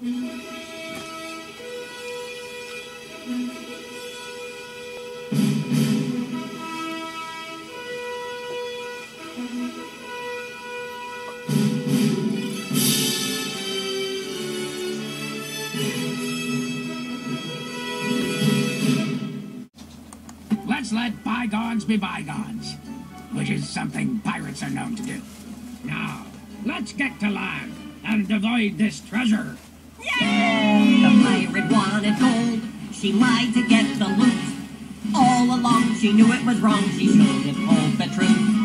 Let's let bygones be bygones, which is something pirates are known to do. Now, let's get to land and divide this treasure. Yay! The pirate wanted gold. She lied to get the loot. All along she knew it was wrong. She should have told the truth.